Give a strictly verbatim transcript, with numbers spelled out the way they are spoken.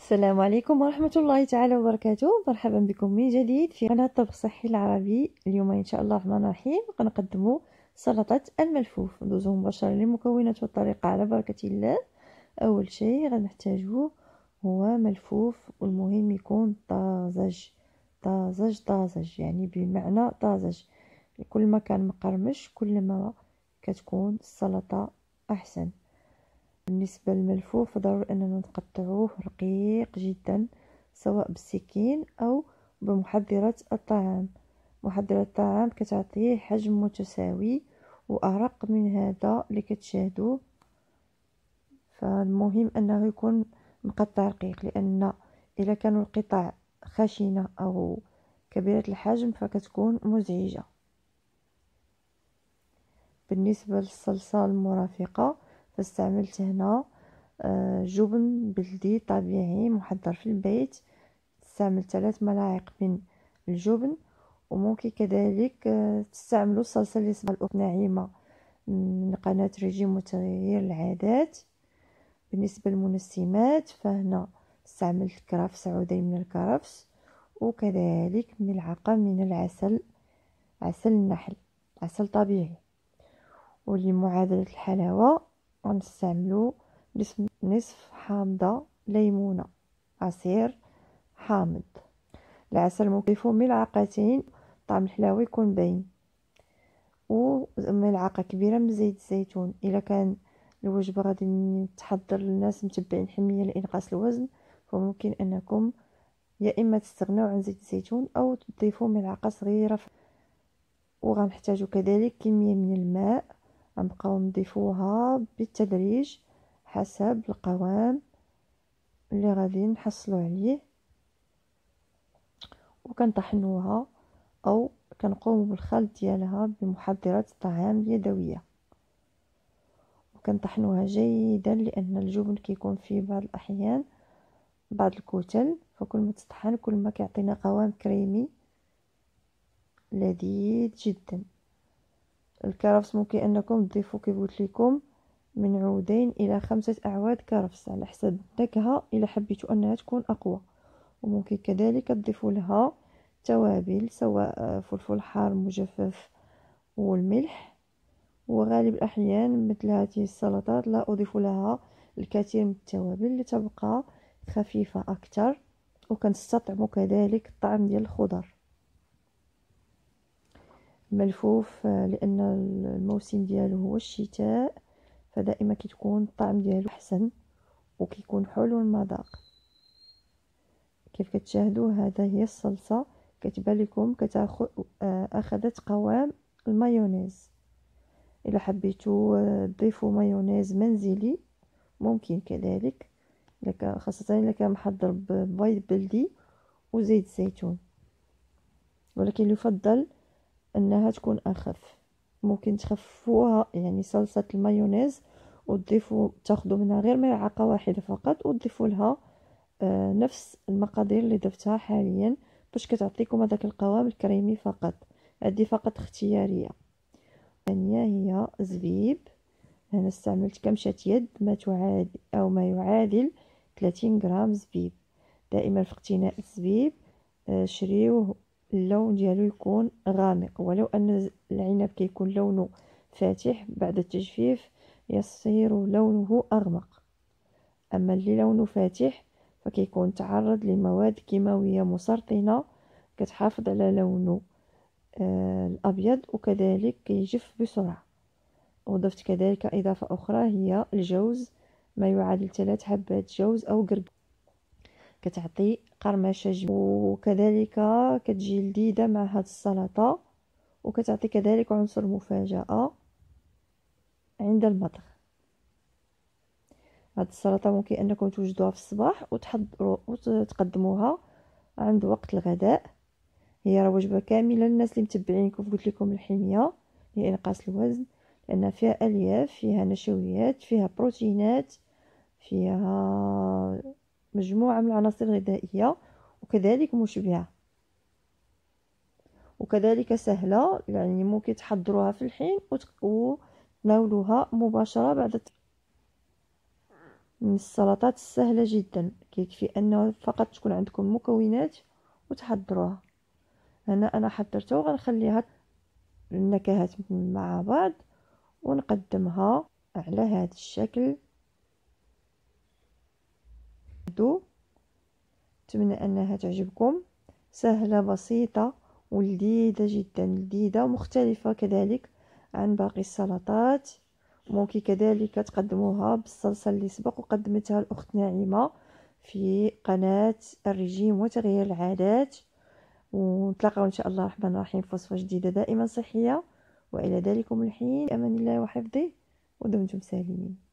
السلام عليكم ورحمة الله تعالى وبركاته. مرحبا بكم من جديد في قناة طبخ صحي العربي. اليوم إن شاء الله الرحمن الرحيم غنقدموا سلطة الملفوف. ندوزو مباشرة للمكونات والطريقة على بركة الله. أول شيء غنحتاجوه هو ملفوف، والمهم يكون طازج طازج طازج، يعني بمعنى طازج. كل ما كان مقرمش كل ما كتكون السلطة أحسن. بالنسبة للملفوف ضروري أننا نقطعوه رقيق جدا، سواء بالسكين أو بمحضرة الطعام. محضرة الطعام كتعطيه حجم متساوي وأرق من هذا اللي كتشاهدوه. فالمهم أنه يكون مقطع رقيق، لأن إذا كانوا القطع خشنة أو كبيرة الحجم فكتكون مزعجة. بالنسبة للصلصة المرافقة فاستعملت هنا جبن بلدي طبيعي محضر في البيت. تستعمل ثلاث ملاعق من الجبن، وممكن كذلك تستعملوا الصلصة اللي اسمها ناعمة من قناة ريجيم وتغيير العادات. بالنسبة للمنسمات فهنا استعملت كرفس، عودين من الكرفس، وكذلك ملعقة من العسل، عسل النحل، عسل طبيعي. ولمعادلة الحلاوة غنستعملو نصف حامضة ليمونة، عصير حامض. العسل مضيفو ملعقتين، طعم الحلاوة يكون باين، وملعقة كبيرة من زيت الزيتون. إلا كان الوجبة غادي تحضر للناس متبعين حمية لإنقاص الوزن فممكن أنكم يا إما تستغنوا عن زيت الزيتون أو تضيفوا ملعقة صغيرة. وغنحتاجو كذلك كمية من الماء، غنبقاو نضيفوها بالتدريج حسب القوام اللي غادي نحصلوا عليه، وكنطحنوها او كنقوم بالخلط ديالها بمحضرات الطعام اليدويه، وكنطحنوها جيدا لان الجبن كيكون فيه بعض الاحيان بعض الكتل، فكل ما تطحن كل ما كيعطينا قوام كريمي لذيذ جدا. الكرفس ممكن انكم تضيفوا كيف قلت لكم من عودين الى خمسة اعواد كرفس على حسب النكهه، الى حبيتوا انها تكون اقوى. وممكن كذلك تضيفوا لها توابل سواء فلفل حار مجفف والملح. وغالب الاحيان مثل هذه السلطات لا اضيف لها الكثير من التوابل لتبقى خفيفه اكثر، وكنستطعموا كذلك الطعم ديال الخضر. ملفوف لان الموسم ديالو هو الشتاء، فدائما كتكون الطعم ديالو احسن وكيكون حلو المذاق. كيف كتشاهدوا هذا هي الصلصه، كتبان لكم كتاخذ اخذت قوام المايونيز. الا حبيتوا تضيفوا مايونيز منزلي ممكن كذلك، لك خاصه الا كان محضر ببيض بلدي وزيت الزيتون، ولكن يفضل انها تكون اخف. ممكن تخففوها يعني صلصه المايونيز وتضيفوا تاخذوا منها غير ملعقه واحده فقط وتضيفوا لها آه نفس المقادير اللي ضفتها حاليا باش كتعطيكم هذاك القوام الكريمي فقط. هذه فقط اختياريه. الثانيه هي زبيب. انا استعملت كمشة يد ما تعادل او ما يعادل ثلاثين غرام زبيب. دائما في اقتناء الزبيب آه شريوه اللون ديالو يكون غامق، ولو ان العنب كيكون لونه فاتح بعد التجفيف يصير لونه اغمق. اما اللي لونه فاتح فكيكون تعرض لمواد كيماويه مسرطنه كتحافظ على لونه آه الابيض، وكذلك كيجف بسرعه. وضفت كذلك اضافه اخرى هي الجوز، ما يعادل ثلاث حبات جوز او قرق، كتعطي قرمشه جميله وكذلك كتجي لذيذه مع هاد السلطه، وكتعطي كذلك عنصر مفاجاه عند المطبخ. هاد السلطه ممكن انكم توجدوها في الصباح وتحضروا وتقدموها عند وقت الغداء. هي راه وجبه كامله للناس اللي متبعين كيف قلت لكم الحميه لانقاص الوزن، لان فيها الياف، فيها نشويات، فيها بروتينات، فيها مجموعه من العناصر الغذائيه، وكذلك مشبعه وكذلك سهله. يعني ممكن تحضروها في الحين وتناولوها مباشره بعد. من السلطات السهلة جدا، كيكفي انه فقط تكون عندكم مكونات وتحضروها. هنا انا حضرتها وغنخليها النكهات مع بعض ونقدمها على هذا الشكل. اتمنى انها تعجبكم، سهلة بسيطة ولذيذة جدا، لذيذة ومختلفة كذلك عن باقي السلطات. ممكن كذلك تقدموها بالصلصة اللي سبق وقدمتها الأخت ناعمة في قناة الرجيم وتغيير العادات. ونتلاقاو إن شاء الله الرحمن الرحيم في وصفة جديدة دائما صحية، وإلى ذلكم الحين أمان الله وحفظه، ودمتم سالمين.